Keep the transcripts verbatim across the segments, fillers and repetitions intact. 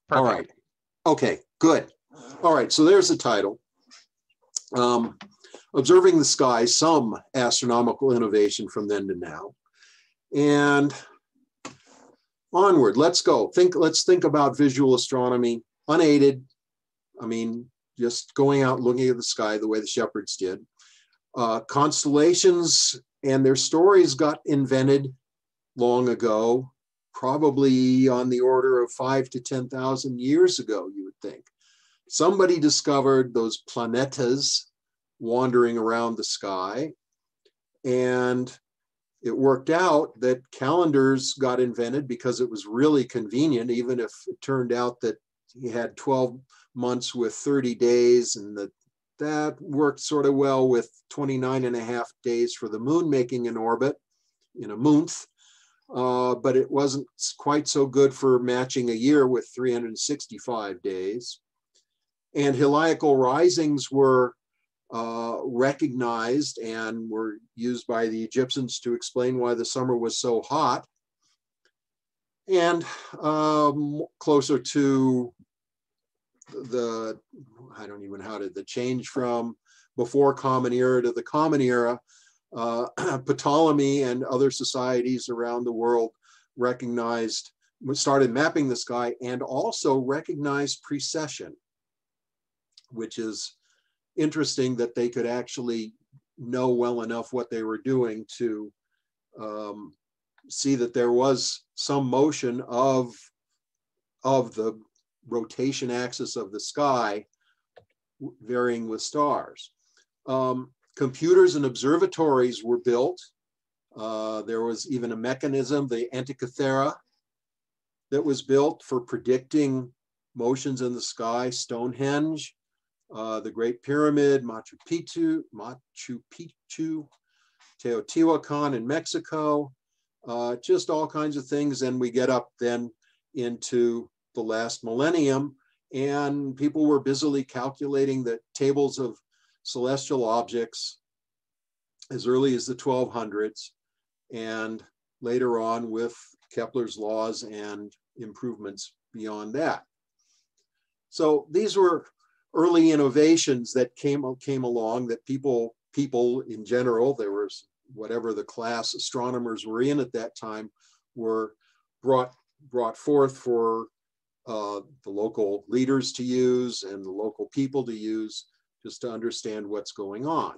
All Perfect. right. Okay, good. All right, so there's the title. Um, Observing the Sky, Some Astronomical Innovation from Then to Now. And onward, let's go. Think, let's think about visual astronomy, unaided. I mean, just going out and looking at the sky the way the shepherds did. Uh, constellations and their stories got invented long ago, probably on the order of five to ten thousand years ago, you would think. Somebody discovered those planetas wandering around the sky, and it worked out that calendars got invented because it was really convenient, even if it turned out that you had twelve months with thirty days, and that that worked sort of well with twenty-nine and a half days for the moon making an orbit in a month. Uh, but it wasn't quite so good for matching a year with three hundred sixty-five days. And heliacal risings were uh, recognized and were used by the Egyptians to explain why the summer was so hot. And um, closer to the, I don't even know how to, the change from before Common Era to the Common Era, uh, Ptolemy and other societies around the world recognized, started mapping the sky and also recognized precession, which is interesting that they could actually know well enough what they were doing to um, see that there was some motion of, of the rotation axis of the sky varying with stars. Um, computers and observatories were built. Uh, there was even a mechanism, the Antikythera, that was built for predicting motions in the sky. Stonehenge, uh, the Great Pyramid, Machu Picchu, Machu Picchu, Teotihuacan in Mexico, uh, just all kinds of things. And we get up then into the last millennium, and people were busily calculating the tables of celestial objects as early as the twelve hundreds, and later on with Kepler's laws and improvements beyond that. So these were early innovations that came, came along that people, people in general, there was whatever the class astronomers were in at that time, were brought, brought forth for uh, the local leaders to use and the local people to use, just to understand what's going on.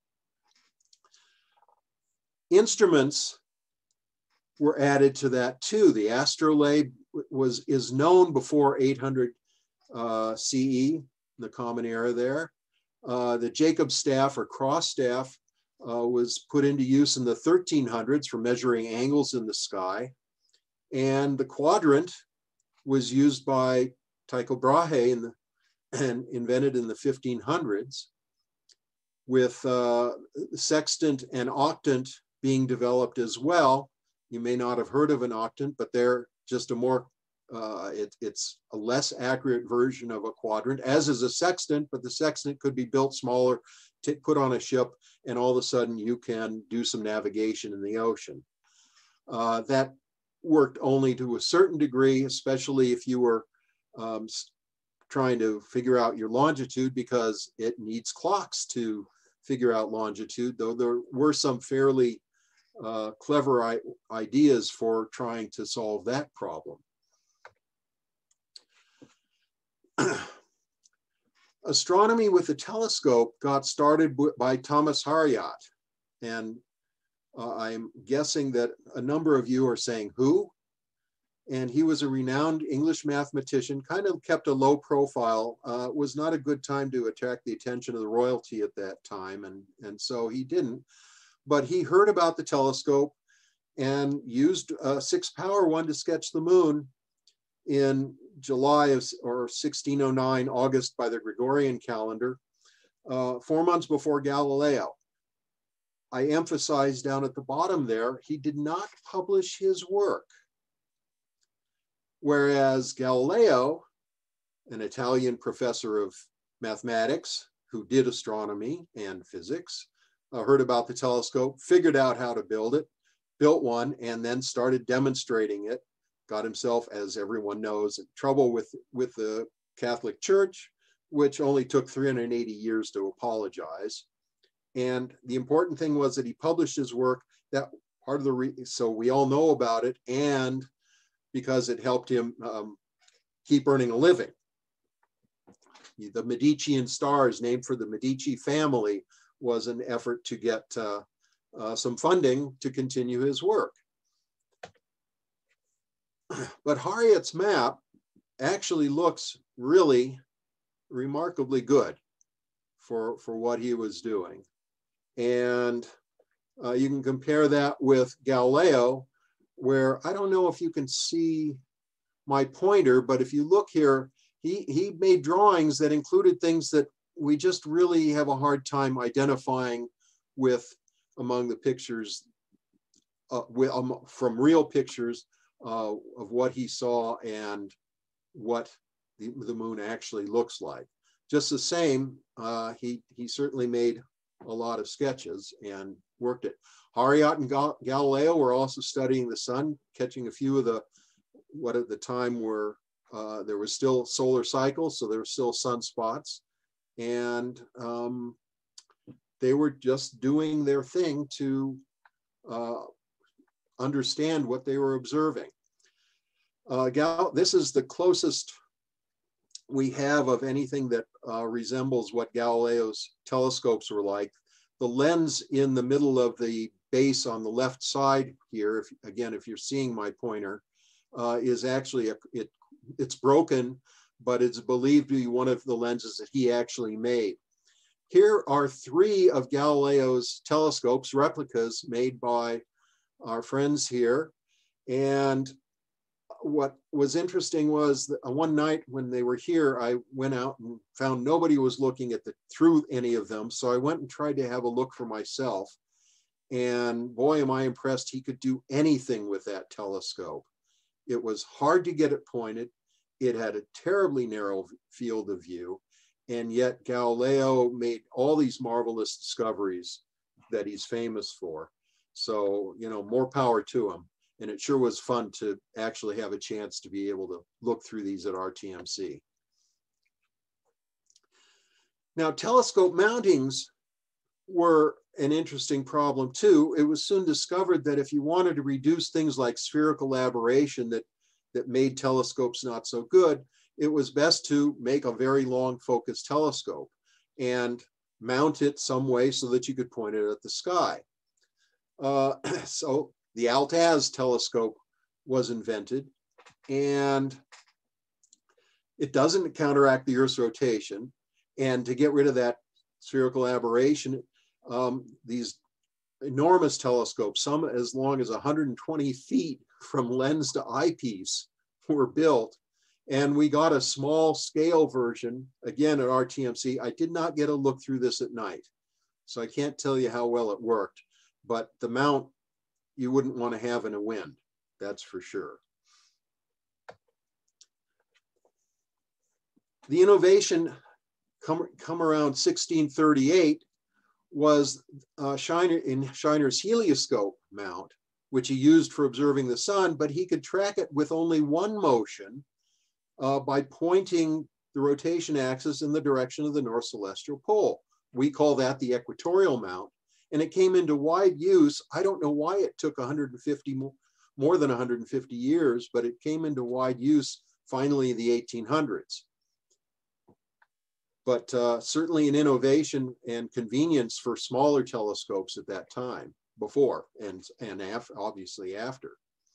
Instruments were added to that too. The astrolabe was, is known before eight hundred uh, C E, the Common Era there. Uh, the Jacob staff or cross staff uh, was put into use in the thirteen hundreds for measuring angles in the sky. And the quadrant was used by Tycho Brahe in the, and invented in the fifteen hundreds, with uh, sextant and octant being developed as well. You may not have heard of an octant, but they're just a more, uh, it, it's a less accurate version of a quadrant, as is a sextant, but the sextant could be built smaller, put on a ship, and all of a sudden you can do some navigation in the ocean. Uh, that worked only to a certain degree, especially if you were um, trying to figure out your longitude, because it needs clocks to figure out longitude, though there were some fairly uh, clever ideas for trying to solve that problem. Astronomy with a telescope got started by Thomas Harriot, and uh, I'm guessing that a number of you are saying, who? And he was a renowned English mathematician, kind of kept a low profile. Uh, was not a good time to attract the attention of the royalty at that time, and, and so he didn't. But he heard about the telescope and used a six power one to sketch the moon in July of, or sixteen oh nine, August by the Gregorian calendar, uh, four months before Galileo. I emphasize down at the bottom there, he did not publish his work. Whereas Galileo, an Italian professor of mathematics who did astronomy and physics, uh, heard about the telescope, figured out how to build it, built one, and then started demonstrating it got himself, as everyone knows, in trouble with, with the Catholic Church, which only took three hundred eighty years to apologize. And the important thing was that he published his work, that part of the, re so we all know about it, and because it helped him um, keep earning a living. The Medicean stars, named for the Medici family, was an effort to get uh, uh, some funding to continue his work. But Harriot's map actually looks really remarkably good for, for what he was doing. And uh, you can compare that with Galileo, where I don't know if you can see my pointer, but if you look here, he, he made drawings that included things that we just really have a hard time identifying with among the pictures, uh, with, um, from real pictures uh, of what he saw and what the, the moon actually looks like. Just the same, uh, he, he certainly made a lot of sketches and worked it. Harriot and Gal Galileo were also studying the sun, catching a few of the, what at the time were, uh, there was still solar cycles, so there were still sunspots. And um, they were just doing their thing to uh, understand what they were observing. Uh, Gal this is the closest we have of anything that uh, resembles what Galileo's telescopes were like. The lens in the middle of the base on the left side here, if, again, if you're seeing my pointer, uh, is actually, a, it, it's broken, but it's believed to be one of the lenses that he actually made. Here are three of Galileo's telescopes, replicas made by our friends here. And what was interesting was that one night when they were here, I went out and found nobody was looking at the through any of them. So I went and tried to have a look for myself. And boy, am I impressed he could do anything with that telescope. It was hard to get it pointed. It had a terribly narrow field of view. And yet Galileo made all these marvelous discoveries that he's famous for. So, you know, more power to him. And it sure was fun to actually have a chance to be able to look through these at R T M C. Now, telescope mountings were an interesting problem too. It was soon discovered that if you wanted to reduce things like spherical aberration that, that made telescopes not so good, it was best to make a very long focus telescope and mount it some way so that you could point it at the sky. Uh, so the Altaz telescope was invented, and it doesn't counteract the Earth's rotation. And to get rid of that spherical aberration, um, these enormous telescopes, some as long as one hundred twenty feet from lens to eyepiece, were built. And we got a small scale version, again at R T M C. I did not get a look through this at night, so I can't tell you how well it worked, but the mount you wouldn't want to have in a wind, that's for sure. The innovation come, come around sixteen thirty-eight was uh, Shiner, in Shiner's helioscope mount, which he used for observing the sun, but he could track it with only one motion uh, by pointing the rotation axis in the direction of the North Celestial Pole. We call that the equatorial mount. And it came into wide use. I don't know why it took one hundred fifty more, more than one hundred fifty years, but it came into wide use finally in the eighteen hundreds. But uh, certainly an innovation and convenience for smaller telescopes at that time, before and, and af obviously after.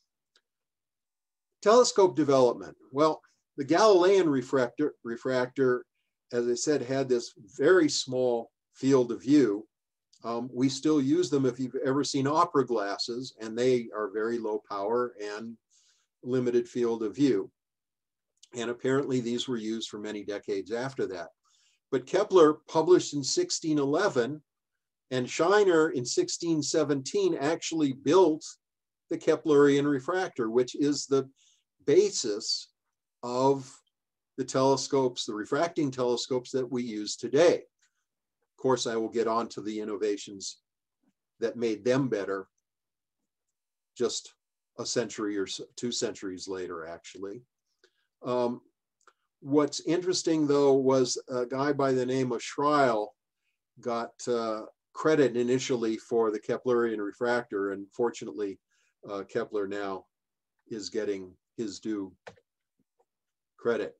Telescope development. Well, the Galilean refractor, refractor, as I said, had this very small field of view. Um, we still use them if you've ever seen opera glasses, and they are very low power and limited field of view. And apparently these were used for many decades after that. But Kepler published in sixteen eleven, and Shiner in sixteen seventeen actually built the Keplerian refractor, which is the basis of the telescopes, the refracting telescopes that we use today. Of course, I will get on to the innovations that made them better just a century or so, two centuries later, actually. Um, what's interesting, though, was a guy by the name of Schreil got uh, credit initially for the Keplerian refractor, and fortunately, uh, Kepler now is getting his due credit.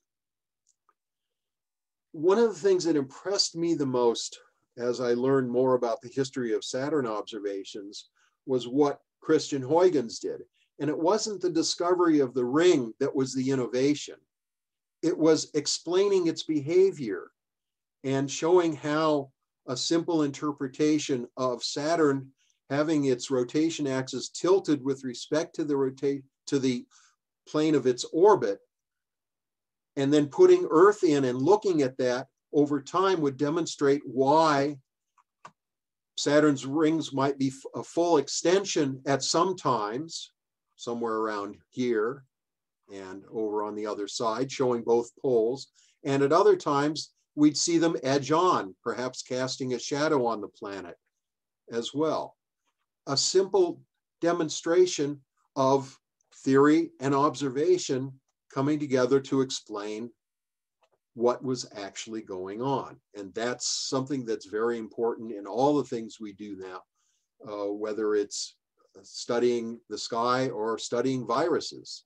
One of the things that impressed me the most as I learned more about the history of Saturn observations was what Christian Huygens did. And it wasn't the discovery of the ring that was the innovation. It was explaining its behavior and showing how a simple interpretation of Saturn having its rotation axis tilted with respect to the rotate to the plane of its orbit, and then putting Earth in and looking at that over time would demonstrate why Saturn's rings might be a full extension at some times, somewhere around here and over on the other side, showing both poles. And at other times, we'd see them edge on, perhaps casting a shadow on the planet as well. A simple demonstration of theory and observation coming together to explain what was actually going on. And that's something that's very important in all the things we do now, uh, whether it's studying the sky or studying viruses.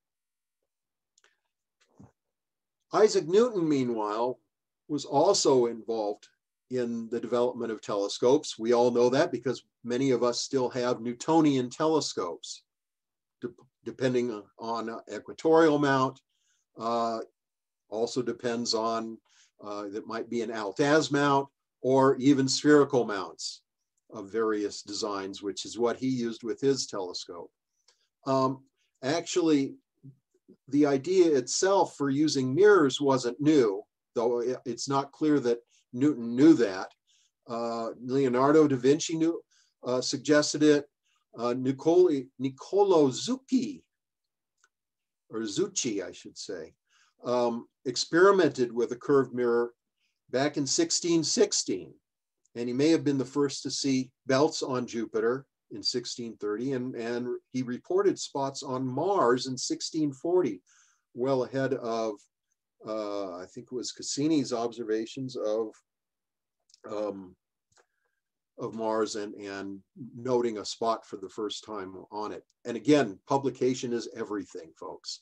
Isaac Newton, meanwhile, was also involved in the development of telescopes. We all know that because many of us still have Newtonian telescopes, de depending on equatorial mount. Uh, also depends on, uh, that might be an Altaz mount or even spherical mounts of various designs, which is what he used with his telescope. Um, actually, the idea itself for using mirrors wasn't new, though it's not clear that Newton knew that. Uh, Leonardo da Vinci knew, uh, suggested it. Uh, Nicolo, Niccolo Zucchi, or Zucchi, I should say, um, experimented with a curved mirror back in sixteen sixteen. And he may have been the first to see belts on Jupiter in sixteen thirty, and, and he reported spots on Mars in sixteen forty, well ahead of, uh, I think it was Cassini's observations of, um, of Mars and, and noting a spot for the first time on it. And again, publication is everything, folks.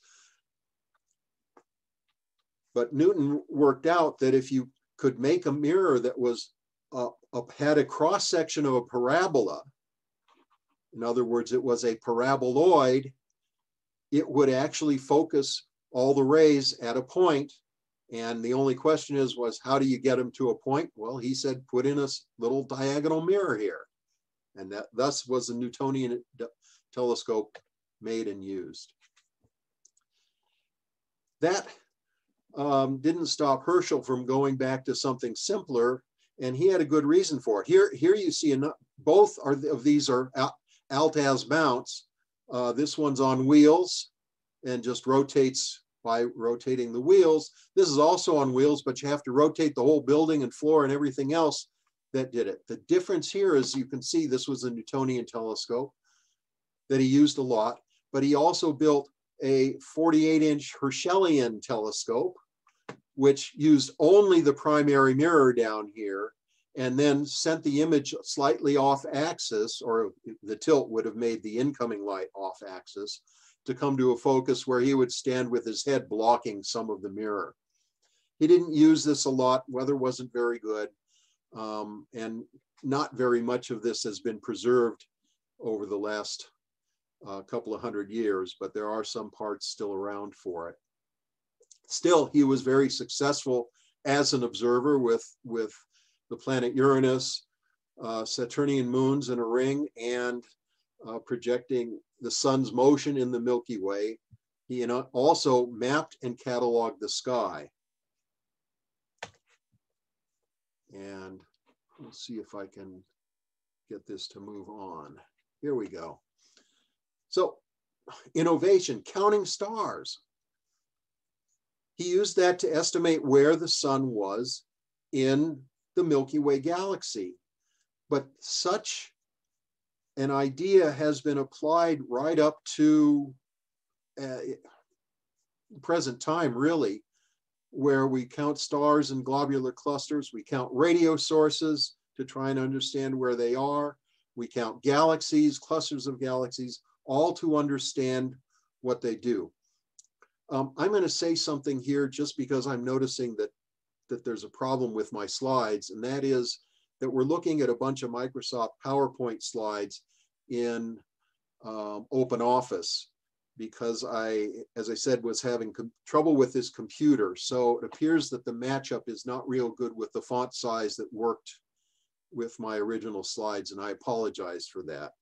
But Newton worked out that if you could make a mirror that was uh, had a cross section of a parabola, in other words, it was a paraboloid, it would actually focus all the rays at a point. And the only question is, was how do you get them to a point? Well, he said, put in a little diagonal mirror here. And that thus was a Newtonian telescope made and used. That um, didn't stop Herschel from going back to something simpler, and he had a good reason for it. Here, here you see enough, both are, of these are Altaz mounts. Uh, this one's on wheels and just rotates by rotating the wheels. This is also on wheels, but you have to rotate the whole building and floor and everything else that did it. The difference here is you can see this was a Newtonian telescope that he used a lot, but he also built a forty-eight inch Herschelian telescope, which used only the primary mirror down here and then sent the image slightly off axis, or the tilt would have made the incoming light off axis, to come to a focus where he would stand with his head blocking some of the mirror. He didn't use this a lot. Weather wasn't very good. Um, and not very much of this has been preserved over the last uh, couple of hundred years, but there are some parts still around for it. Still, he was very successful as an observer with, with the planet Uranus, uh, Saturnian moons in a ring, and uh, projecting the sun's motion in the Milky Way. He also mapped and cataloged the sky. And let's see if I can get this to move on. Here we go. So, innovation, counting stars. He used that to estimate where the sun was in the Milky Way galaxy. But such an idea has been applied right up to uh, present time, really, where we count stars and globular clusters. We count radio sources to try and understand where they are. We count galaxies, clusters of galaxies, all to understand what they do. Um, I'm going to say something here just because I'm noticing that, that there's a problem with my slides, and that is that we're looking at a bunch of Microsoft PowerPoint slides in um, OpenOffice, because I, as I said, was having trouble with this computer. So it appears that the matchup is not real good with the font size that worked with my original slides, and I apologize for that.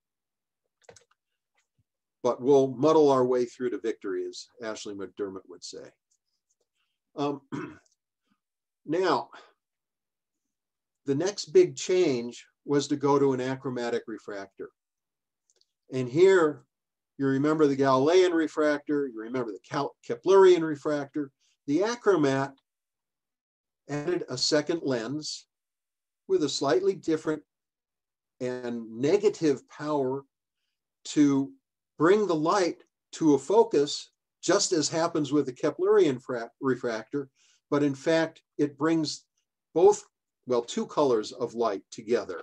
But we'll muddle our way through to victory, as Ashley McDermott would say. Um, now, the next big change was to go to an achromatic refractor. And here, you remember the Galilean refractor, you remember the Keplerian refractor. The achromat added a second lens with a slightly different and negative power to bring the light to a focus, just as happens with the Keplerian refractor, but in fact, it brings both, well, two colors of light together.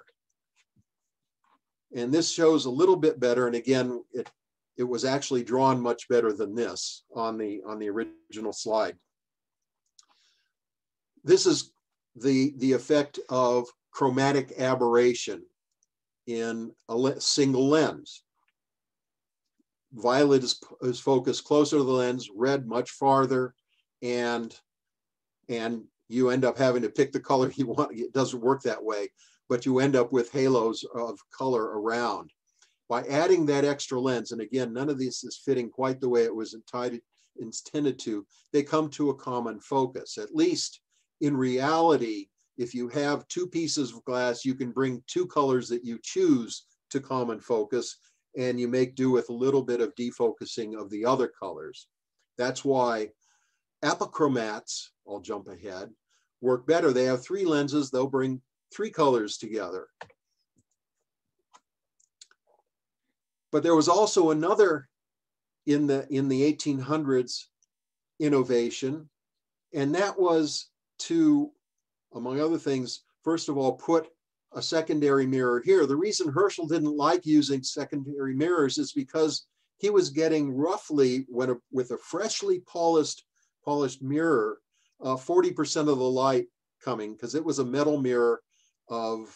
And this shows a little bit better, and again, it, it was actually drawn much better than this on the, on the original slide. This is the, the effect of chromatic aberration in a single lens. Violet is, is focused closer to the lens, red much farther, and, and you end up having to pick the color you want. It doesn't work that way, but you end up with halos of color around. By adding that extra lens, and again, none of this is fitting quite the way it was intended to, they come to a common focus. At least in reality, if you have two pieces of glass, you can bring two colors that you choose to common focus, and you make do with a little bit of defocusing of the other colors. That's why apochromats, I'll jump ahead, work better. They have three lenses, they'll bring three colors together. But there was also another in the, in the eighteen hundreds innovation, and that was to, among other things, first of all, put a secondary mirror here. The reason Herschel didn't like using secondary mirrors is because he was getting roughly, when a, with a freshly polished, polished mirror, forty percent uh, of the light coming, because it was a metal mirror of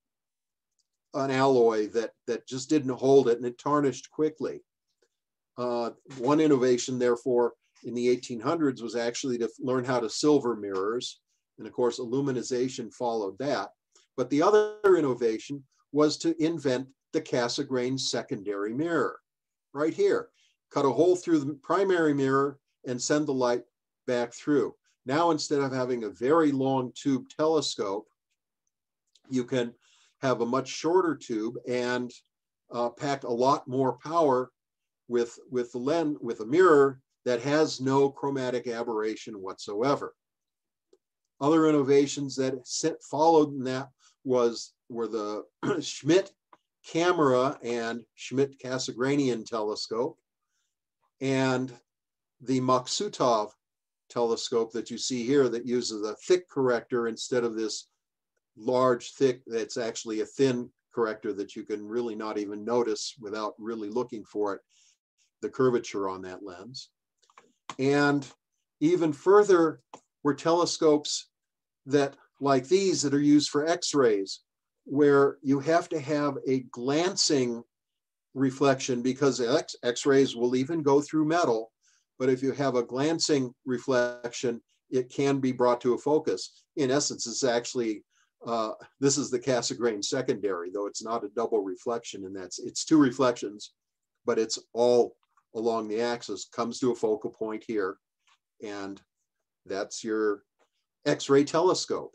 an alloy that, that just didn't hold it, and it tarnished quickly. Uh, one innovation, therefore, in the eighteen hundreds was actually to learn how to silver mirrors. And of course, aluminization followed that. But the other innovation was to invent the Cassegrain secondary mirror. Right here, cut a hole through the primary mirror and send the light back through. Now, instead of having a very long tube telescope, you can have a much shorter tube and uh, pack a lot more power with, with the lens, with a mirror that has no chromatic aberration whatsoever. Other innovations that followed in that was were the Schmidt camera and Schmidt Cassegrainian telescope, and the Maksutov telescope that you see here that uses a thick corrector instead of this large, thick, that's actually a thin corrector that you can really not even notice without really looking for it, the curvature on that lens. And even further were telescopes that, like these, that are used for X-rays, where you have to have a glancing reflection, because X-rays will even go through metal, but if you have a glancing reflection, it can be brought to a focus. In essence, it's actually, uh, this is the Cassegrain secondary, though it's not a double reflection, and that's, it's two reflections, but it's all along the axis, comes to a focal point here, and that's your X-ray telescope.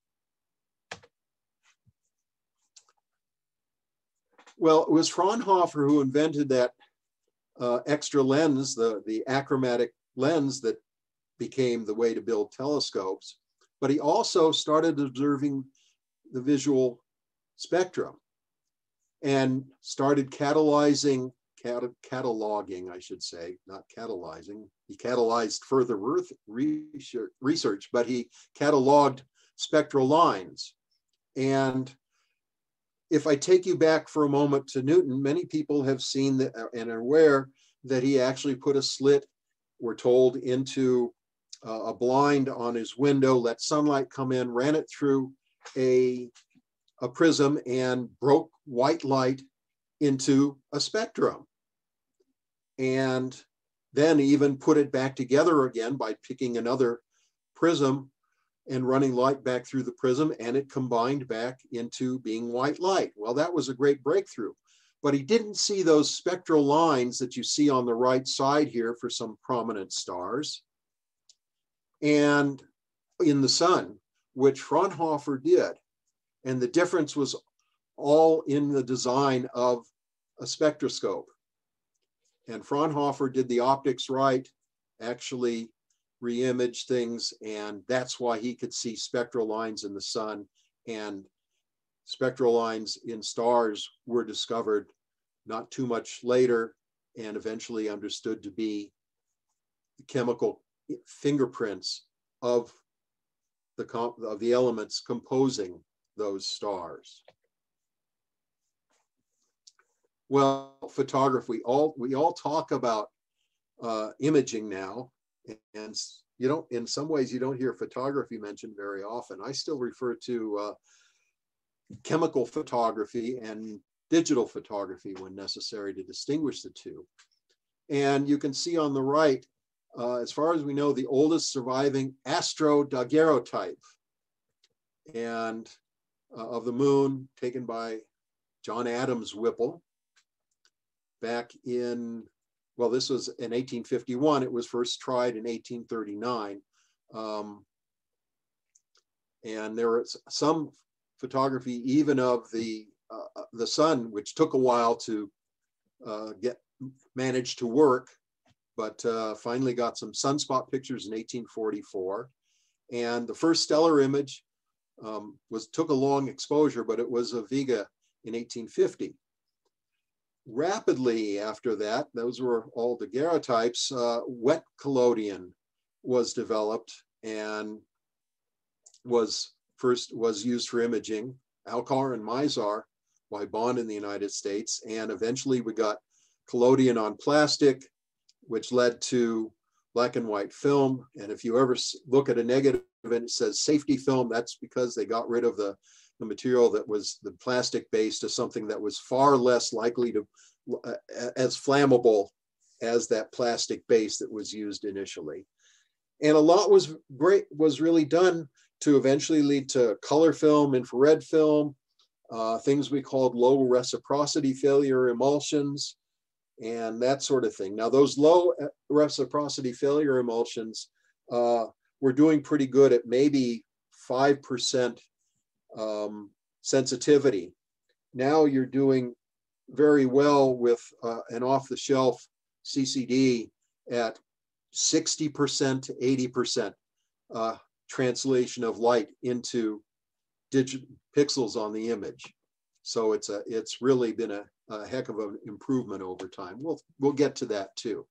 Well, it was Fraunhofer who invented that uh, extra lens, the, the achromatic lens that became the way to build telescopes, but he also started observing the visual spectrum. and started catalyzing, cat, cataloging, I should say, not catalyzing. He catalyzed further research, research, but he cataloged spectral lines. And if I take you back for a moment to Newton, many people have seen that and are aware that he actually put a slit, we're told, into uh, a blind on his window, let sunlight come in, ran it through a, a prism and broke white light into a spectrum. And then even put it back together again by picking another prism and running light back through the prism, and it combined back into being white light. Well, that was a great breakthrough, but he didn't see those spectral lines that you see on the right side here for some prominent stars and in the sun, which Fraunhofer did. And the difference was all in the design of a spectroscope. And Fraunhofer did the optics right, actually re-imaged things, and that's why he could see spectral lines in the sun, and spectral lines in stars were discovered not too much later and eventually understood to be the chemical fingerprints of the, of the elements composing those stars. Well, photography, all, we all talk about uh, imaging now, and you don't, in some ways, you don't hear photography mentioned very often. I still refer to uh, chemical photography and digital photography when necessary to distinguish the two. And you can see on the right, uh, as far as we know, the oldest surviving astrodaguerreotype and uh, of the moon taken by John Adams Whipple back in, well, this was in eighteen fifty-one. It was first tried in eighteen thirty-nine. Um, and there was some photography even of the, uh, the sun, which took a while to uh, get managed to work, but uh, finally got some sunspot pictures in eighteen forty-four. And the first stellar image um, was took a long exposure, but it was of Vega in eighteen fifty. Rapidly after that, those were all daguerreotypes, uh, wet collodion was developed and was first was used for imaging, Alcar and Mizar by Bond in the United States. And eventually we got collodion on plastic, which led to black and white film. And if you ever look at a negative and it says safety film, that's because they got rid of the the material that was the plastic base to something that was far less likely to, uh, as flammable as that plastic base that was used initially. And a lot was great, was really done to eventually lead to color film, infrared film, uh, things we called low reciprocity failure emulsions, and that sort of thing. Now those low reciprocity failure emulsions uh, were doing pretty good at maybe five percent Um, sensitivity. Now you're doing very well with uh, an off-the-shelf C C D at sixty percent to eighty percent uh, translation of light into digital pixels on the image. So it's a it's really been a, a heck of an improvement over time. We'll we'll get to that too.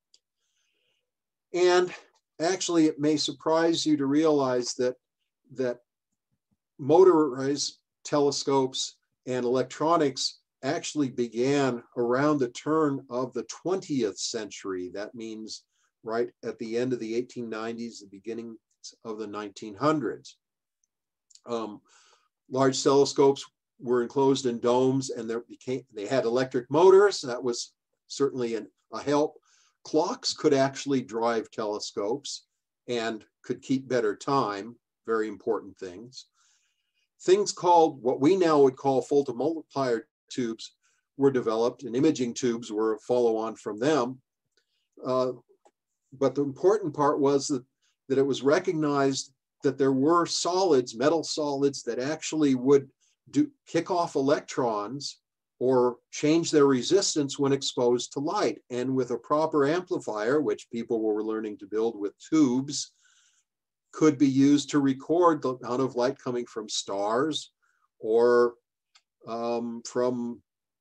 And actually, it may surprise you to realize that that motorized telescopes and electronics actually began around the turn of the twentieth century. That means right at the end of the eighteen nineties, the beginning of the nineteen hundreds. Um, large telescopes were enclosed in domes, and there became, they had electric motors. That was certainly an, a help. Clocks could actually drive telescopes and could keep better time, very important things. Things called, what we now would call photomultiplier tubes were developed, and imaging tubes were a follow-on from them. Uh, but the important part was that, that it was recognized that there were solids, metal solids, that actually would do, kick off electrons or change their resistance when exposed to light. And with a proper amplifier, which people were learning to build with tubes, could be used to record the amount of light coming from stars or um, from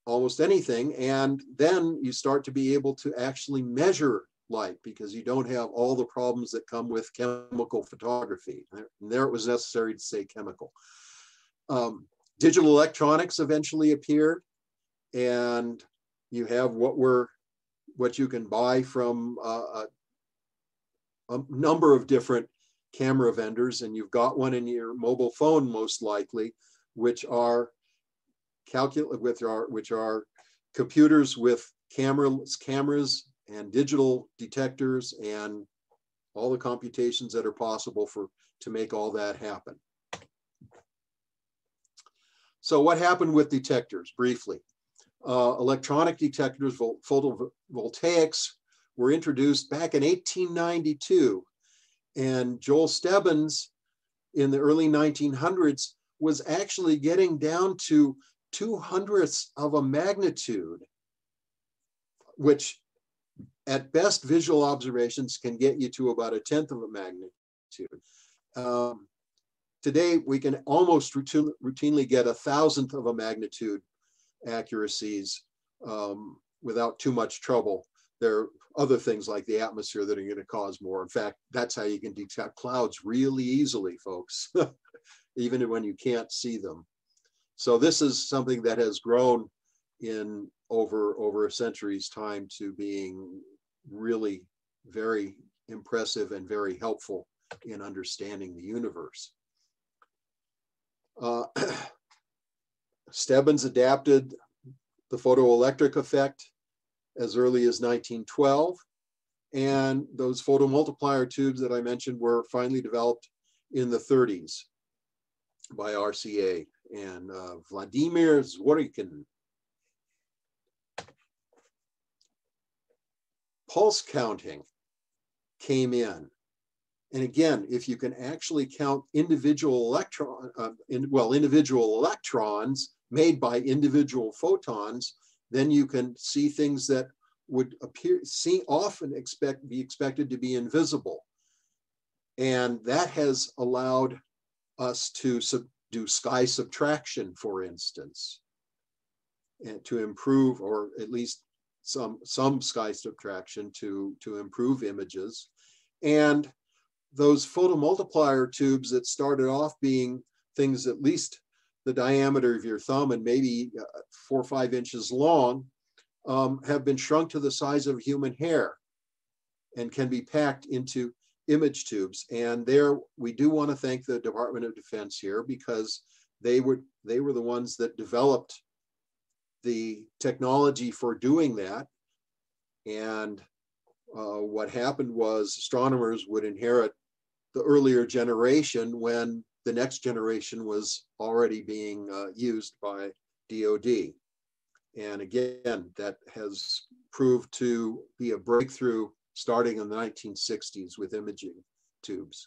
almost anything. And then you start to be able to actually measure light because you don't have all the problems that come with chemical photography. And there it was necessary to say chemical. Um, digital electronics eventually appeared, and you have what were what you can buy from uh, a, a number of different camera vendors, and you've got one in your mobile phone most likely, which are calculate with our which are computers with cameras cameras and digital detectors and all the computations that are possible for to make all that happen. So what happened with detectors briefly? Uh, electronic detectors, photovoltaics, were introduced back in eighteen ninety-two, and Joel Stebbins in the early nineteen hundreds was actually getting down to two hundredths of a magnitude, which at best visual observations can get you to about a tenth of a magnitude. Um, today, we can almost routine, routinely get a thousandth of a magnitude accuracies um, without too much trouble. There are other things like the atmosphere that are going to cause more. In fact, that's how you can detect clouds really easily, folks, even when you can't see them. So this is something that has grown in over, over a century's time to being really very impressive and very helpful in understanding the universe. Uh, Stebbins adapted the photoelectric effect as early as nineteen twelve, and those photomultiplier tubes that I mentioned were finally developed in the thirties by R C A and uh, Vladimir Zworykin. Pulse counting came in. And again, if you can actually count individual electron, uh, in, well, individual electrons made by individual photons, then you can see things that would appear, see often expect, be expected to be invisible. And that has allowed us to sub, do sky subtraction, for instance, and to improve, or at least some, some sky subtraction to, to improve images. And those photomultiplier tubes that started off being things at least the diameter of your thumb and maybe four or five inches long um, have been shrunk to the size of human hair and can be packed into image tubes. And there we do want to thank the Department of Defense here, because they were, they were the ones that developed the technology for doing that. And uh, what happened was astronomers would inherit the earlier generation when the next generation was already being uh, used by D O D. And again, that has proved to be a breakthrough starting in the nineteen sixties with imaging tubes.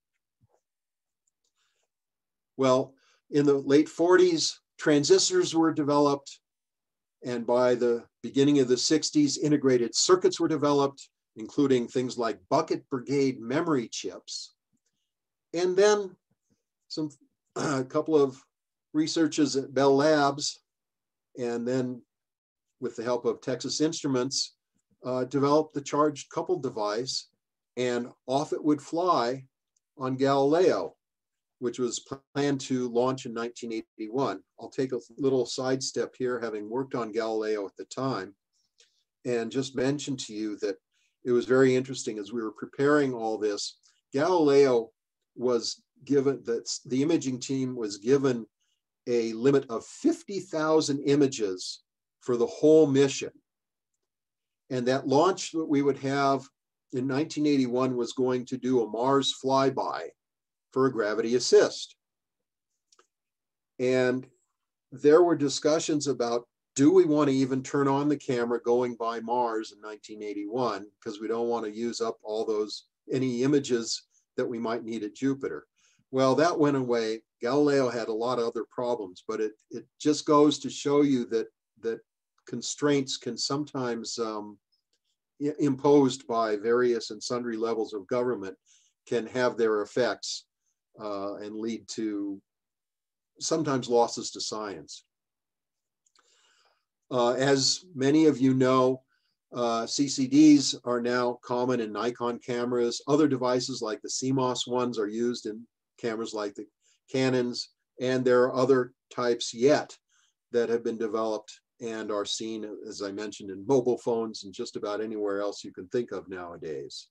Well, in the late forties, transistors were developed. And by the beginning of the sixties, integrated circuits were developed, including things like bucket brigade memory chips. And then some, a couple of researchers at Bell Labs, and then with the help of Texas Instruments, uh, developed the charged coupled device, and off it would fly on Galileo, which was planned to launch in nineteen eighty-one. I'll take a little sidestep here, having worked on Galileo at the time, and just mention to you that it was very interesting as we were preparing all this. Galileo was given, that the imaging team was given a limit of fifty thousand images for the whole mission. And that launch that we would have in nineteen eighty-one was going to do a Mars flyby for a gravity assist. And there were discussions about, do we want to even turn on the camera going by Mars in nineteen eighty-one? Because we don't want to use up all those, any images that we might need at Jupiter. Well, that went away. Galileo had a lot of other problems, but it, it just goes to show you that, that constraints can sometimes, um, imposed by various and sundry levels of government, can have their effects uh, and lead to sometimes losses to science. Uh, as many of you know, uh, C C Ds are now common in Nikon cameras. Other devices like the C M O S ones are used in cameras like the Canons, and there are other types yet that have been developed and are seen, as I mentioned, in mobile phones and just about anywhere else you can think of nowadays.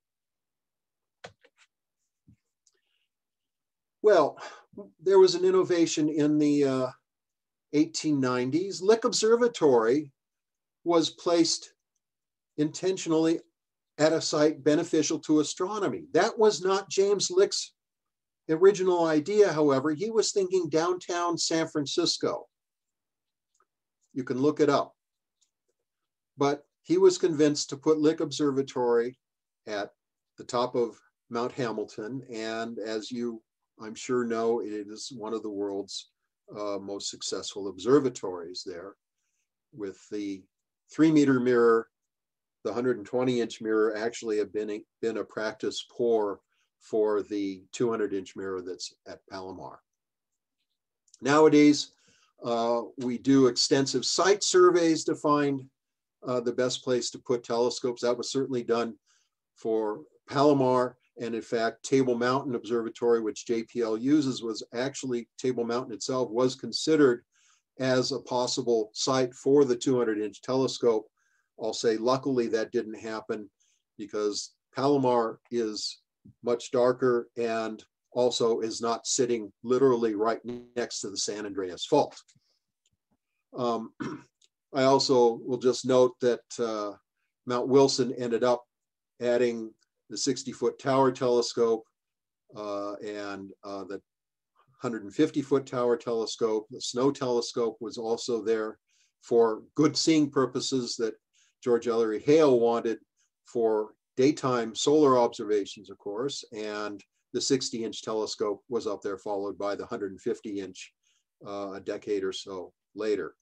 Well, there was an innovation in the uh, eighteen nineties. Lick Observatory was placed intentionally at a site beneficial to astronomy. That was not James Lick's original idea, however. He was thinking downtown San Francisco. You can look it up. But he was convinced to put Lick Observatory at the top of Mount Hamilton. And as you, I'm sure, know, it is one of the world's uh, most successful observatories there, with the three meter mirror. The one hundred twenty inch mirror actually have been a, been a practice pour for the two hundred inch mirror that's at Palomar. Nowadays, uh, we do extensive site surveys to find uh, the best place to put telescopes. That was certainly done for Palomar. And in fact, Table Mountain Observatory, which J P L uses, was actually, Table Mountain itself was considered as a possible site for the two hundred inch telescope. I'll say luckily that didn't happen, because Palomar is much darker and also is not sitting literally right next to the San Andreas Fault. Um, I also will just note that uh, Mount Wilson ended up adding the sixty foot tower telescope uh, and uh, the one hundred fifty foot tower telescope. The Snow telescope was also there for good seeing purposes that George Ellery Hale wanted for daytime solar observations, of course, and the sixty inch telescope was up there, followed by the one hundred fifty inch uh, a decade or so later.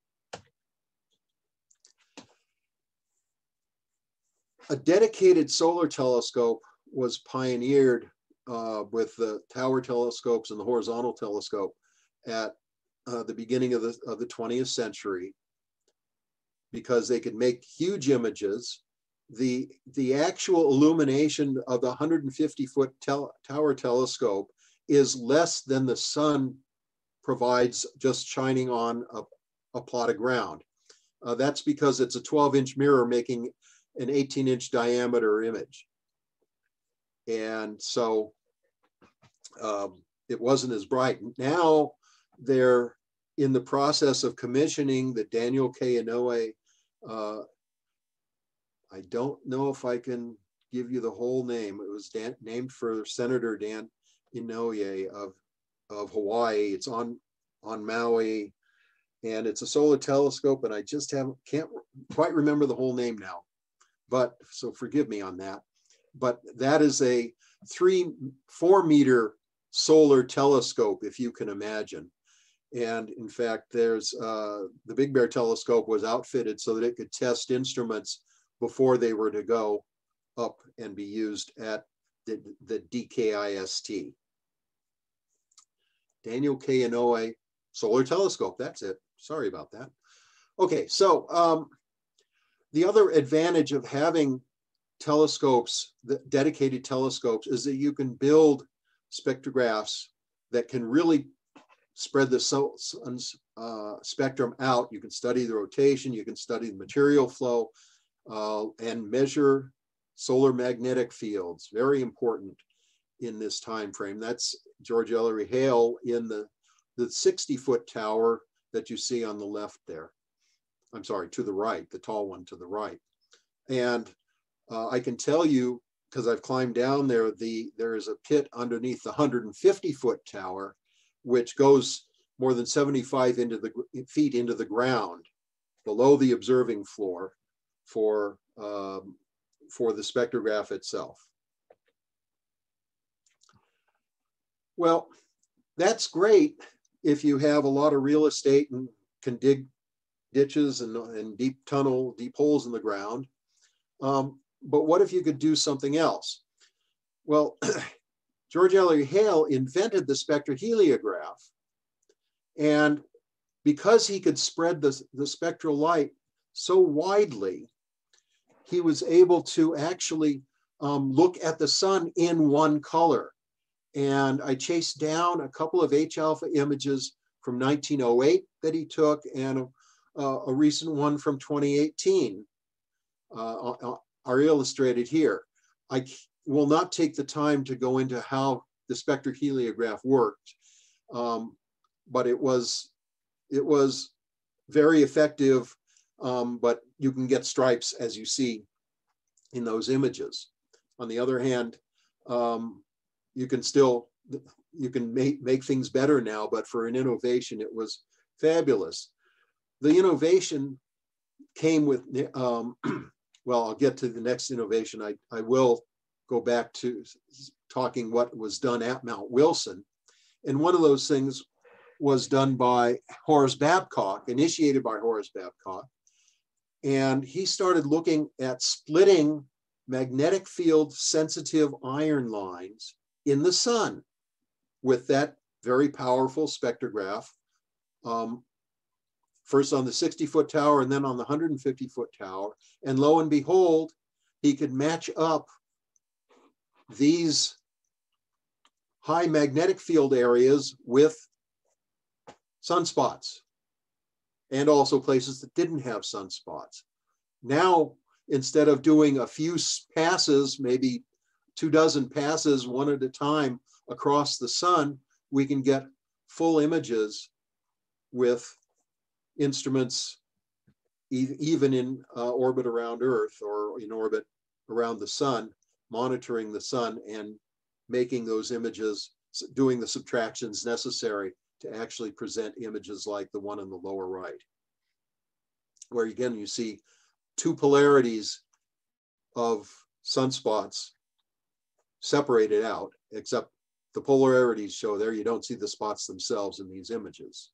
A dedicated solar telescope was pioneered uh, with the tower telescopes and the horizontal telescope at uh, the beginning of the, of the twentieth century, because they could make huge images. The, the actual illumination of the one hundred fifty foot tel tower telescope is less than the sun provides just shining on a, a plot of ground. Uh, that's because it's a twelve inch mirror making an eighteen inch diameter image. And so um, it wasn't as bright. Now they're in the process of commissioning the Daniel K. Inouye. Uh, I don't know if I can give you the whole name. It was Dan, named for Senator Dan Inouye of, of Hawaii. It's on, on Maui, and it's a solar telescope, and I just haven't, can't quite remember the whole name now. But so forgive me on that. But that is a three, four meter solar telescope, if you can imagine. And in fact, there's uh, the Big Bear telescope was outfitted so that it could test instruments before they were to go up and be used at the, the D K I S T. Daniel K. Inouye Solar Telescope, that's it. Sorry about that. Okay, so um, the other advantage of having telescopes, the dedicated telescopes, is that you can build spectrographs that can really spread the sun's uh, spectrum out. You can study the rotation, you can study the material flow, uh, and measure solar magnetic fields. Very important in this time frame. That's George Ellery Hale in the, the sixty foot tower that you see on the left there. I'm sorry, to the right, the tall one to the right. And uh, I can tell you, because I've climbed down there, the there is a pit underneath the one hundred fifty foot tower, which goes more than seventy-five into the, feet into the ground below the observing floor for, um, for the spectrograph itself. Well, that's great if you have a lot of real estate and can dig ditches and, and deep tunnel, deep holes in the ground. Um, but what if you could do something else? Well, George Ellery Hale invented the spectroheliograph, and because he could spread the, the spectral light so widely, he was able to actually um, look at the sun in one color. And I chased down a couple of H alpha images from nineteen oh eight that he took, and a, a recent one from twenty eighteen uh, are illustrated here. I will not take the time to go into how the spectroheliograph worked, um, but it was, it was very effective, um, but you can get stripes as you see in those images. On the other hand, um, you can still, you can make, make things better now, but for an innovation, it was fabulous. The innovation came with, um, well, I'll get to the next innovation. I, I will go back to talking what was done at Mount Wilson. And one of those things was done by Horace Babcock, initiated by Horace Babcock. And he started looking at splitting magnetic field sensitive iron lines in the sun with that very powerful spectrograph, um, first on the sixty foot tower and then on the one hundred fifty foot tower. And lo and behold, he could match up these high magnetic field areas with sunspots, and also places that didn't have sunspots. Now, instead of doing a few passes, maybe two dozen passes one at a time across the sun, we can get full images with instruments e even in uh, orbit around Earth or in orbit around the sun, monitoring the sun and making those images, doing the subtractions necessary to actually present images like the one in the lower right, where again you see two polarities of sunspots separated out, except the polarities show there, you don't see the spots themselves in these images.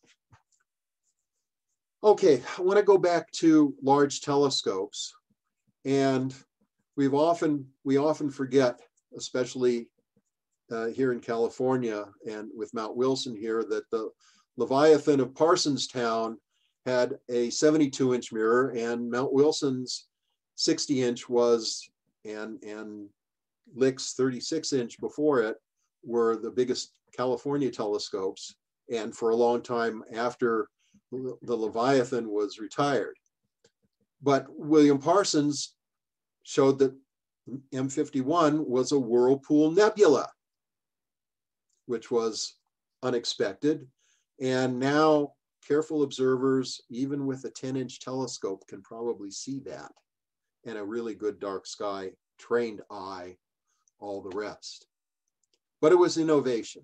Okay, I want to go back to large telescopes, and we've often, we often forget, especially uh, here in California and with Mount Wilson here, that the Leviathan of Parsonstown had a seventy-two inch mirror, and Mount Wilson's sixty inch was, and, and Lick's thirty-six inch before it were the biggest California telescopes, and for a long time after the Leviathan was retired. But William Parsons showed that M fifty-one was a whirlpool nebula, which was unexpected. And now careful observers, even with a ten inch telescope, can probably see that, and a really good dark sky, trained eye, all the rest. But it was innovation.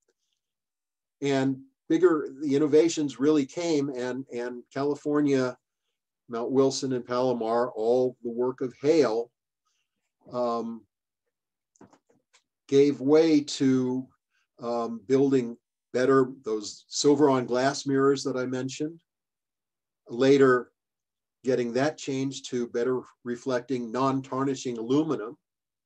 And bigger, the innovations really came, and, and California, Mount Wilson and Palomar, all the work of Hale, um, gave way to um, building better, those silver on glass mirrors that I mentioned. Later, getting that changed to better reflecting non-tarnishing aluminum.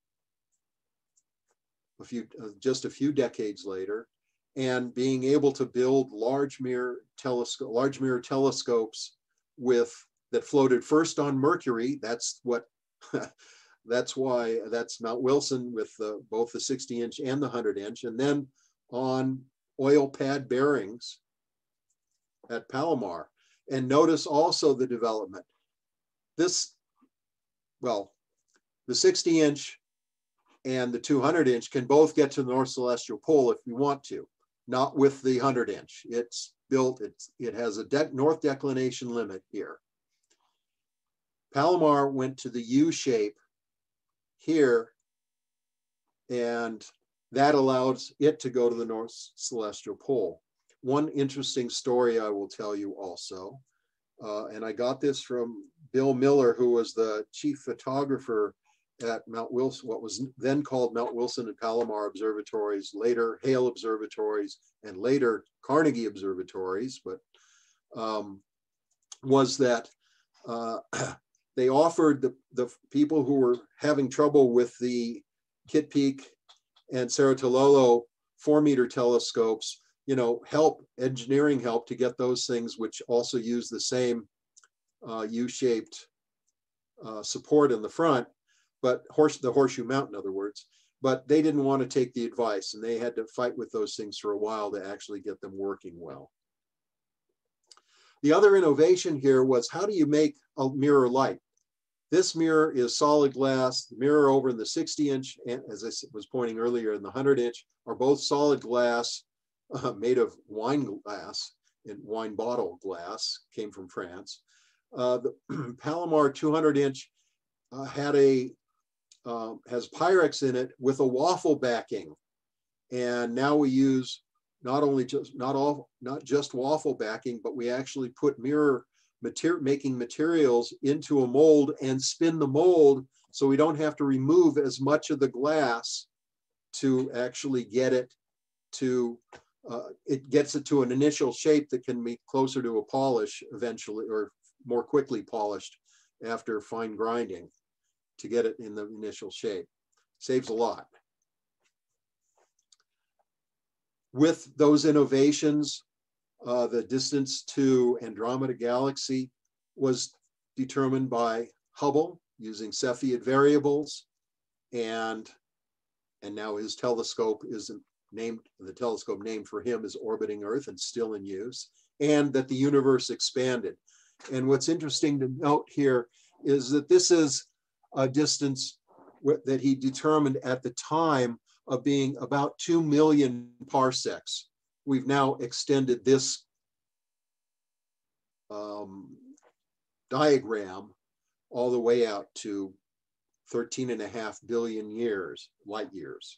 A few, uh, just a few decades later, and being able to build large mirror telescope, large mirror telescopes with that floated first on Mercury. That's what. That's why that's Mount Wilson with the, both the sixty inch and the one hundred inch, and then on oil pad bearings at Palomar. And notice also the development. This, well, the sixty inch and the two hundred inch can both get to the North Celestial Pole if we want to, not with the one hundred inch. It's built, it's, it has a de north declination limit here. Palomar went to the U shape here, and that allows it to go to the North Celestial Pole. One interesting story I will tell you also, uh, and I got this from Bill Miller, who was the chief photographer at Mount Wilson, what was then called Mount Wilson and Palomar Observatories, later Hale Observatories, and later Carnegie Observatories, but um, was that uh, they offered the, the people who were having trouble with the Kitt Peak and Cerro Tololo four meter telescopes you know, help, engineering help to get those things, which also use the same uh, U-shaped uh, support in the front, but horse, the horseshoe mount, in other words, but they didn't want to take the advice, and they had to fight with those things for a while to actually get them working well. The other innovation here was, how do you make a mirror light? This mirror is solid glass. The mirror over in the sixty inch, and as I was pointing earlier, in the one hundred inch, are both solid glass, uh, made of wine glass, and wine bottle glass, came from France. Uh, the Palomar two hundred inch uh, had a, uh, has Pyrex in it with a waffle backing. And now we use not only just, not all, not just waffle backing, but we actually put mirror Mater making materials into a mold and spin the mold, so we don't have to remove as much of the glass to actually get it to, uh, it gets it to an initial shape that can be closer to a polish eventually, or more quickly polished after fine grinding to get it in the initial shape. Saves a lot. With those innovations, Uh, the distance to Andromeda Galaxy was determined by Hubble using Cepheid variables, and and now his telescope is named, the telescope named for him is orbiting Earth and still in use, and that the universe expanded. And what's interesting to note here is that this is a distance that he determined at the time of being about two million parsecs. We've now extended this um, diagram all the way out to thirteen and a half billion years, light years.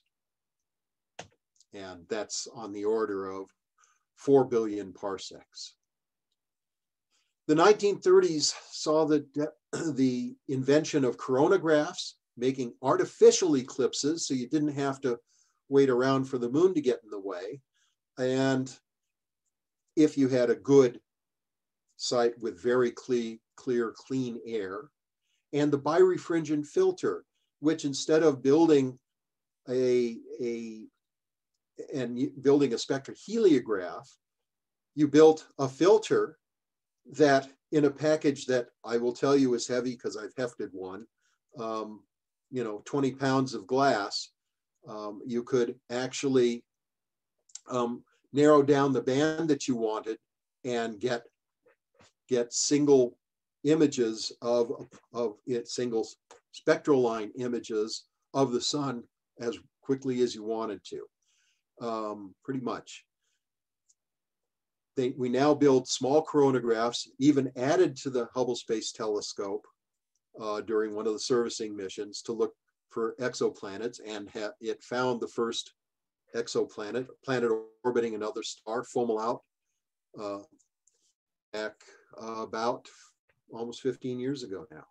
And that's on the order of four billion parsecs. The nineteen thirties saw the, the invention of coronagraphs, making artificial eclipses, so you didn't have to wait around for the moon to get in the way. And if you had a good site with very clear, clear, clean air, and the birefringent filter, which instead of building a, a and building a spectroheliograph, you built a filter that in a package that I will tell you is heavy because I've hefted one, um, you know, twenty pounds of glass, um, you could actually um, narrow down the band that you wanted and get, get single images of, of it, single spectral line images of the sun as quickly as you wanted to, um, pretty much. They, we now build small coronagraphs, even added to the Hubble Space Telescope uh, during one of the servicing missions to look for exoplanets, and ha it found the first exoplanet, planet orbiting another star, Fomalhaut, uh, back uh, about almost fifteen years ago now.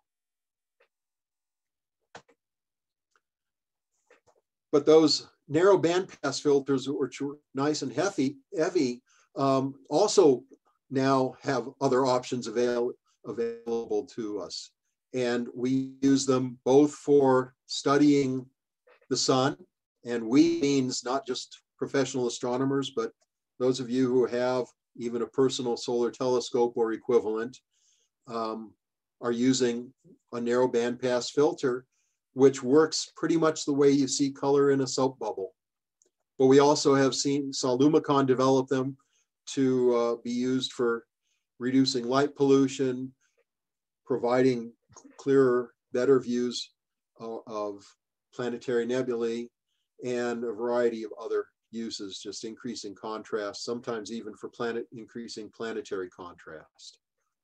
But those narrow bandpass filters, which were nice and heavy, heavy um, also now have other options avail available to us. And we use them both for studying the sun, and we means not just professional astronomers, but those of you who have even a personal solar telescope or equivalent um, are using a narrow bandpass filter, which works pretty much the way you see color in a soap bubble. But we also have seen, saw Lumicon develop them to uh, be used for reducing light pollution, providing clearer, better views uh, of planetary nebulae, and a variety of other uses, just increasing contrast, sometimes even for planet increasing planetary contrast.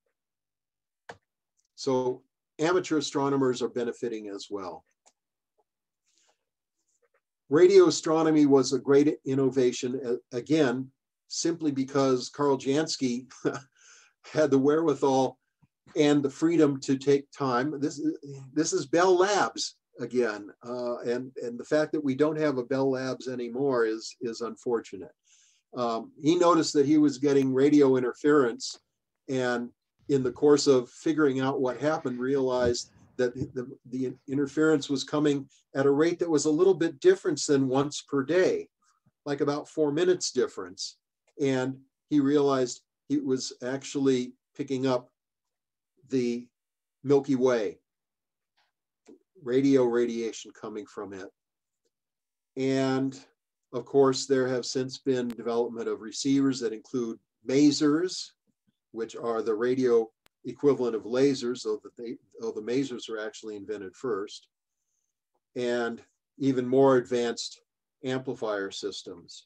So amateur astronomers are benefiting as well. Radio astronomy was a great innovation, again, simply because Karl Jansky had the wherewithal and the freedom to take time. This, this is Bell Labs again, uh, and, and the fact that we don't have a Bell Labs anymore is, is unfortunate. Um, he noticed that he was getting radio interference, and in the course of figuring out what happened, realized that the, the interference was coming at a rate that was a little bit different than once per day, like about four minutes difference. And he realized he was actually picking up the Milky Way, radio radiation coming from it. And of course, there have since been development of receivers that include masers, which are the radio equivalent of lasers, though, that they, though the masers were actually invented first, and even more advanced amplifier systems.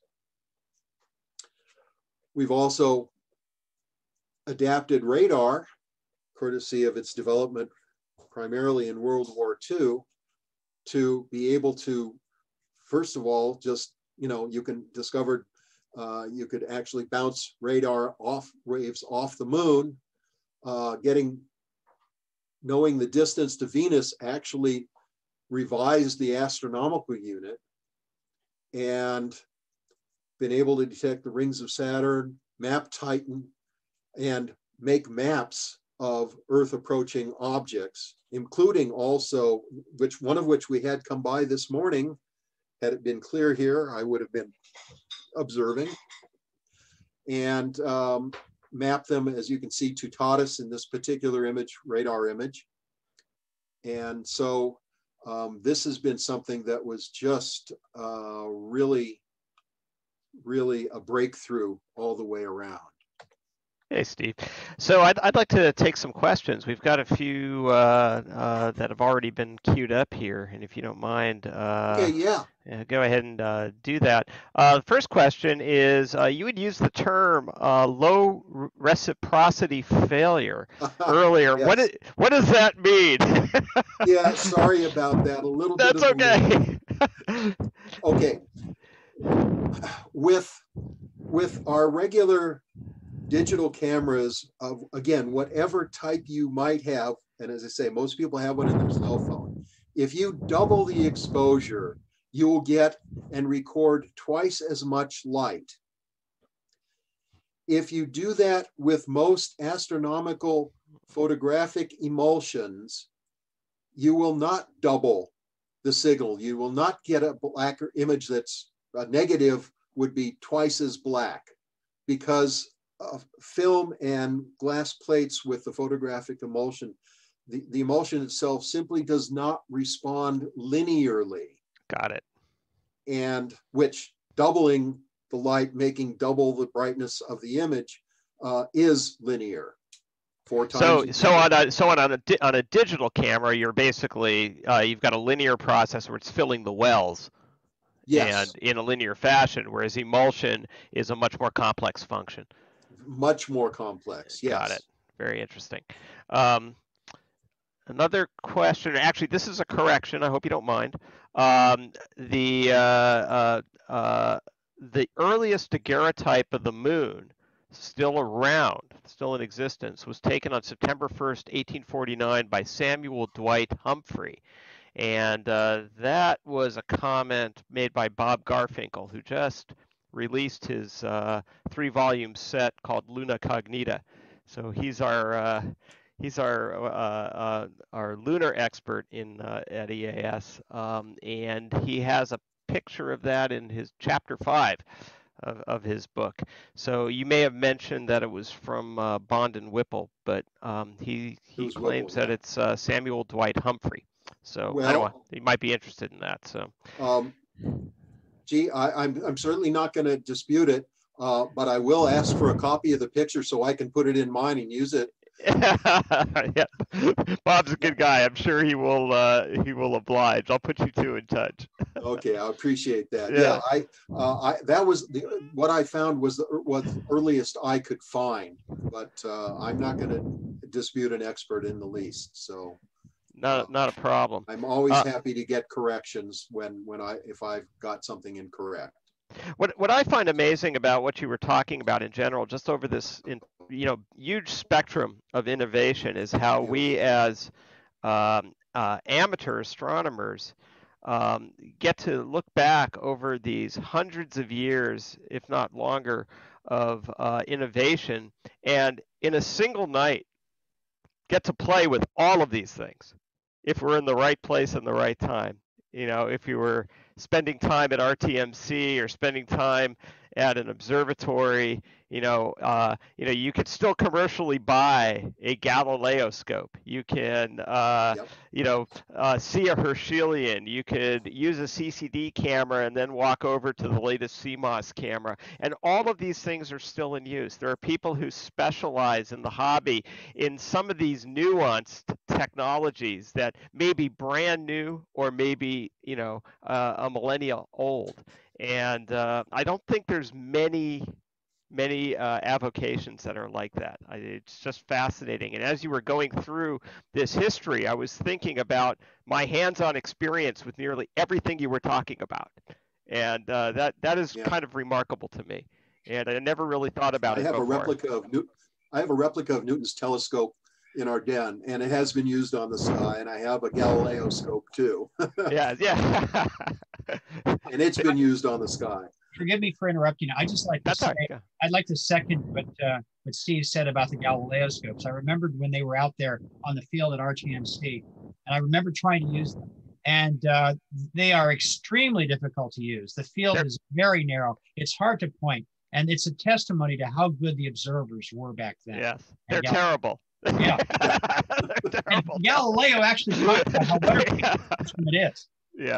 We've also adapted radar, courtesy of its development primarily in World War Two, to be able to, first of all, just, you know, you can discover, uh, you could actually bounce radar off waves off the moon, uh, getting, knowing the distance to Venus actually revised the astronomical unit, and been able to detect the rings of Saturn, map Titan, and make maps of Earth approaching objects, including also, which one of which we had come by this morning. Had it been clear here, I would have been observing, and um, map them, as you can see, to Taurus in this particular image, radar image. And so um, this has been something that was just uh, really, really a breakthrough all the way around. Hey, Steve. So I'd, I'd like to take some questions. We've got a few uh, uh, that have already been queued up here, and if you don't mind, uh, okay, yeah. yeah, go ahead and uh, do that. Uh, the first question is, uh, you would use the term uh, low reciprocity failure earlier. Yes. What, is, what does that mean? Yeah, sorry about that. A little That's bit. That's okay. Okay. With, with our regular digital cameras of, again, whatever type you might have, and as I say, most people have one in their cell phone. If you double the exposure, you will get and record twice as much light. If you do that with most astronomical photographic emulsions, you will not double the signal. You will not get a blacker image that's a negative would be twice as black, because Uh, film and glass plates with the photographic emulsion, the, the emulsion itself simply does not respond linearly. Got it. And which doubling the light, making double the brightness of the image, uh, is linear. Four times. So, so on a so on a on a digital camera, you're basically uh, you've got a linear process where it's filling the wells. Yes. And in a linear fashion, whereas emulsion is a much more complex function. Much more complex, yes. Got it. Very interesting. Um, another question, actually, this is a correction. I hope you don't mind. Um, the uh, uh, uh, the earliest daguerreotype of the moon, still around, still in existence, was taken on September first, eighteen forty-nine by Samuel Dwight Humphrey. And uh, that was a comment made by Bob Garfinkel, who just released his uh, three-volume set called Luna Cognita. So he's our uh, he's our uh, uh, our lunar expert in uh, at E A S, um, and he has a picture of that in his chapter five of, of his book. So you may have mentioned that it was from uh, Bond and Whipple, but um, he he claims Whipple, that yeah. it's uh, Samuel Dwight Humphrey. So well, I don't know, he might be interested in that. So. Um, Gee, I, I'm, I'm certainly not going to dispute it, uh, but I will ask for a copy of the picture so I can put it in mine and use it. Yeah. Bob's a good guy. I'm sure he will uh, he will oblige. I'll put you two in touch. Okay, I appreciate that. Yeah, yeah I, uh, I that was the, what I found was the what the earliest I could find, but uh, I'm not going to dispute an expert in the least. So. Not uh, not a problem. I'm always uh, happy to get corrections when when I if I've got something incorrect. What what I find amazing about what you were talking about in general, just over this in, you know huge spectrum of innovation, is how we as um, uh, amateur astronomers um, get to look back over these hundreds of years, if not longer, of uh, innovation, and in a single night get to play with all of these things if we're in the right place and the right time. You know, if you were spending time at R T M C or spending time at an observatory, you know, uh, you know, you could still commercially buy a Galileo scope. You can, uh, Yep. you know, uh, see a Herschelian. You could use a C C D camera and then walk over to the latest C M O S camera. And all of these things are still in use. There are people who specialize in the hobby in some of these nuanced technologies that may be brand new or maybe, you know, uh, a millennia old. And uh, I don't think there's many many uh, avocations that are like that. I, it's just fascinating. And as you were going through this history, I was thinking about my hands-on experience with nearly everything you were talking about, and uh, that that is Yeah. kind of remarkable to me. And I never really thought about I it have before. a replica of Newton. I have a replica of Newton's telescope in our den, and it has been used on the sky. And I have a Galileo scope too. Yeah, yeah. And it's been used on the sky. Forgive me for interrupting. I just like to That's say, all right. Yeah. I'd like to second what uh, what Steve said about the Galileo scopes. I remembered when they were out there on the field at R T M C, and I remember trying to use them. And uh, they are extremely difficult to use. The field They're, is very narrow. It's hard to point, and it's a testimony to how good the observers were back then. Yes, they're Gal- terrible. Yeah, they're terrible. And Galileo actually talked about how wonderful Yeah. it is. Yeah.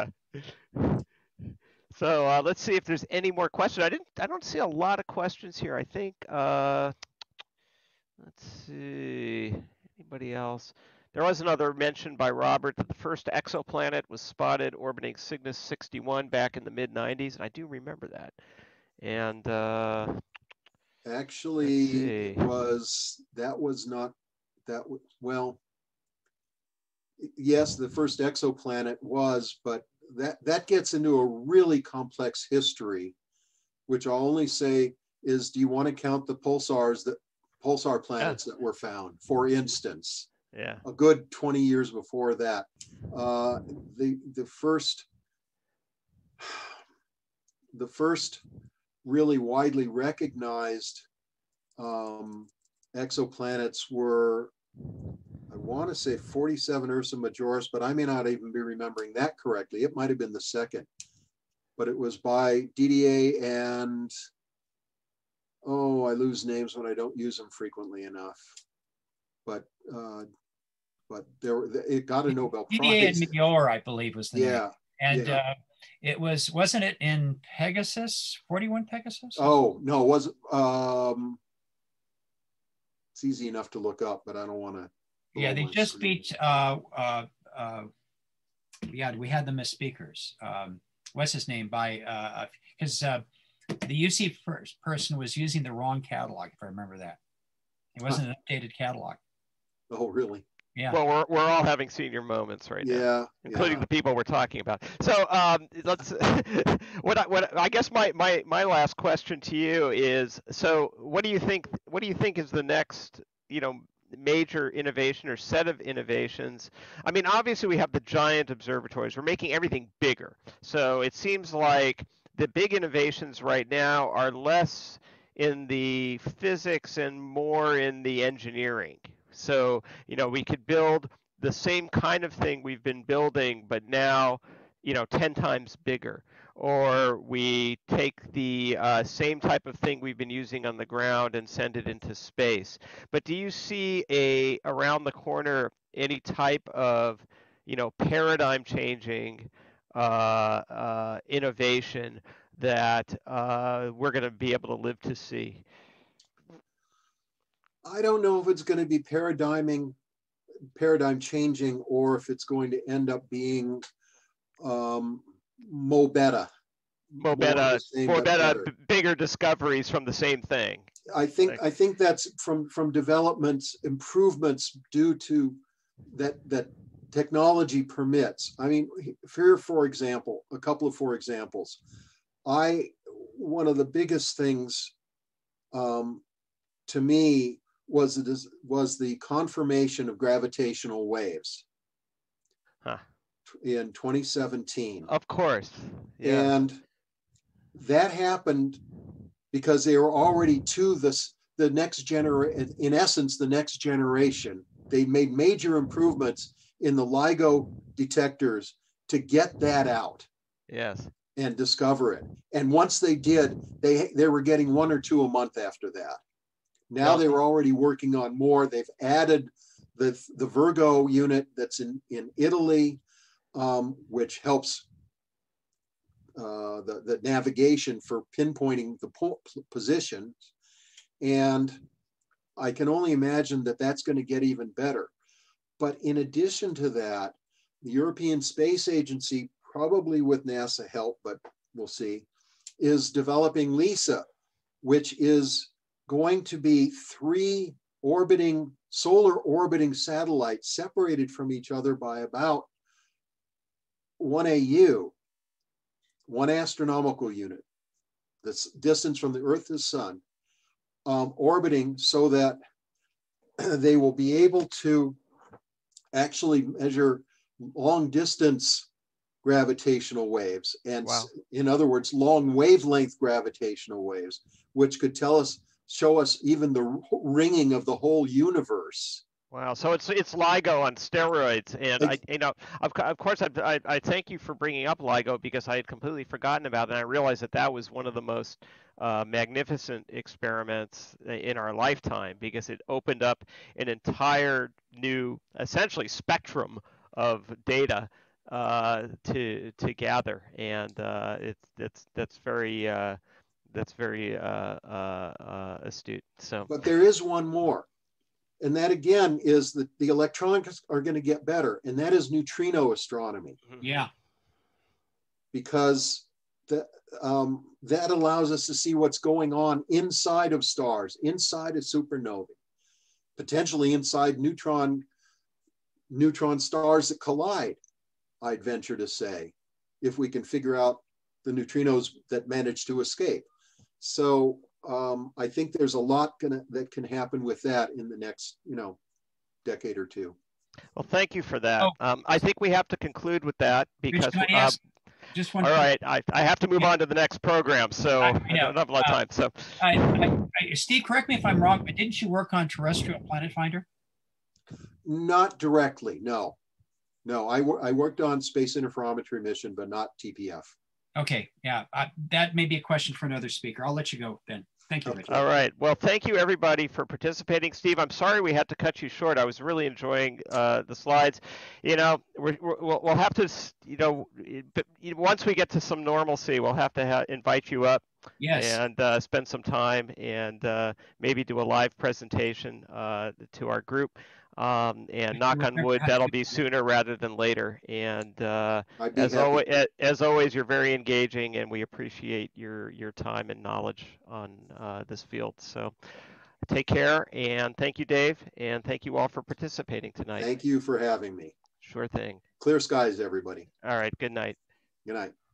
So uh, let's see if there's any more questions. I didn't. I don't see a lot of questions here. I think. Uh, let's see. Anybody else? There was another mention by Robert that the first exoplanet was spotted orbiting Cygnus sixty-one back in the mid nineties, and I do remember that. And uh, Actually, it was that was not that was well. Yes, the first exoplanet was, but that that gets into a really complex history, which I'll only say is, do you want to count the pulsars that pulsar planets yeah. that were found, for instance? Yeah, a good twenty years before that. Uh, the the first the first really widely recognized um, exoplanets were, I want to say forty-seven Ursa Majoris, but I may not even be remembering that correctly. It might have been the second, but it was by D D A and, oh, I lose names when I don't use them frequently enough. But uh, but there it got a Nobel Prize. D D A and Meteor, I believe, was the yeah, name. And yeah. uh, it was, wasn't it in Pegasus, forty-one Pegasus? Oh, no, it wasn't. Um, it's easy enough to look up, but I don't want to. Yeah, they just screen. beat, uh, uh, uh, yeah, we had them as speakers. Um, what's his name? By, because uh, uh, the U C first person was using the wrong catalog, if I remember that. It wasn't huh. an updated catalog. Oh, really? Yeah. Well, we're we're all having senior moments right yeah, now, including yeah. the people we're talking about. So, um, let's. what I, what I guess my my my last question to you is: so, what do you think? What do you think is the next, you know, major innovation or set of innovations? I mean, obviously we have the giant observatories. We're making everything bigger. So it seems like the big innovations right now are less in the physics and more in the engineering. So, you know, we could build the same kind of thing we've been building, but now, you know, ten times bigger. Or we take the uh, same type of thing we've been using on the ground and send it into space. But do you see a around the corner any type of, you know, paradigm changing uh, uh, innovation that uh, we're going to be able to live to see? I don't know if it's going to be paradigming, paradigm changing, or if it's going to end up being um, mo better. More better, more better, bigger discoveries from the same thing. I think like, I think that's from from developments, improvements due to that that technology permits. I mean, here, for example, a couple of for examples. I one of the biggest things um, to me was the was the confirmation of gravitational waves. Huh. In twenty seventeen. Of course. Yeah. And that happened because they were already to this, the next generation, in essence, the next generation. They made major improvements in the LIGO detectors to get that out. Yes. and discover it. And once they did, they, they were getting one or two a month after that. Now Well, they were already working on more. They've added the, the Virgo unit that's in, in Italy, um, which helps uh, the, the navigation for pinpointing the po positions. And I can only imagine that that's going to get even better. But in addition to that, the European Space Agency, probably with NASA help, but we'll see, is developing LISA, which is going to be three orbiting, solar orbiting satellites separated from each other by about one A U, one astronomical unit, that's distance from the Earth to the Sun, um, orbiting so that they will be able to actually measure long distance gravitational waves. And wow. in other words, long wavelength gravitational waves, which could tell us, show us even the ringing of the whole universe. Wow, so it's it's LIGO on steroids, and I, you know, of, of course, I, I, I thank you for bringing up LIGO because I had completely forgotten about it, and I realized that that was one of the most uh, magnificent experiments in our lifetime because it opened up an entire new, essentially, spectrum of data uh, to to gather, and uh, it's that's that's very uh, that's very uh, uh, uh, astute. So, but there is one more. And that again is that the electronics are going to get better, and that is neutrino astronomy. Yeah. Because the, um, that allows us to see what's going on inside of stars, inside of supernovae, potentially inside neutron, neutron stars that collide, I'd venture to say, if we can figure out the neutrinos that manage to escape. So Um, I think there's a lot gonna, that can happen with that in the next, you know, decade or two. well, thank you for that. Oh. Um, I think we have to conclude with that because, Rich, can I uh, ask just one all right, I, I have to move Yeah. on to the next program, so I- I, I know. don't have a lot of Uh, time. So, I, I, I, Steve, correct me if I'm wrong, but didn't you work on terrestrial planet finder? Not directly, no. No, I, I worked on space interferometry mission, but not T P F. Okay, yeah, I, that may be a question for another speaker. I'll let you go then. Thank you, Rich. all right. Well, thank you everybody for participating. Steve, I'm sorry we had to cut you short. I was really enjoying uh, the slides. You know, we're, we're, we'll have to, you know, but once we get to some normalcy, we'll have to ha invite you up. Yes. And uh, spend some time and uh, maybe do a live presentation uh, to our group. Um, and knock on wood, that'll be sooner rather than later. And uh, as always, as always, you're very engaging, and we appreciate your your time and knowledge on uh, this field. So, take care, and thank you, Dave, and thank you all for participating tonight. Thank you for having me. Sure thing. Clear skies, everybody. All right. Good night. Good night.